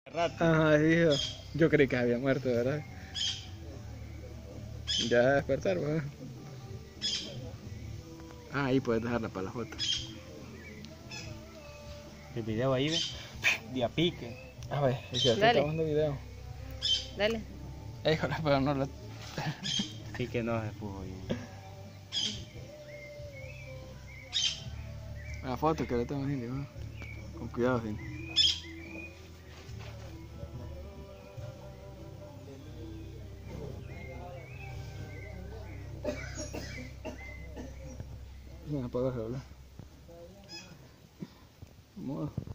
Rato. Ajá, dijo. Yo creí que había muerto, ¿verdad? Ya a despertar, ¿verdad? Ah, ahí puedes dejarla para la foto. El video ahí, ve. De a pique. A ver, y si está Dale. grabando video. Dale. Híjole, pero no lo... Sí que no se puso bien. La foto que le tomo a Cindy, ¿no? Con cuidado, Cindy. No, apaga el celular. Modo.